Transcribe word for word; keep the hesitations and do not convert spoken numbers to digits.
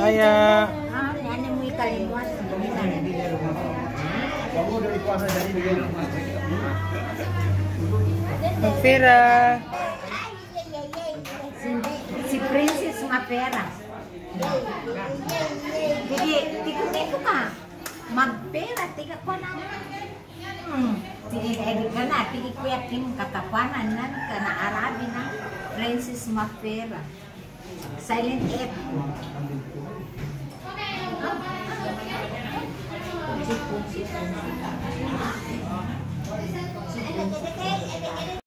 Kaya. Ah, yan mo ikalimuan. Pera. Si Princess Mapera. Sige, tiko-tiko ka. Magpera, tika ko na. Hmm. Sige, edit ka na. Tiki kuya Kim katapanan na. Kana Arabi na. Princess Mapera. Silent F.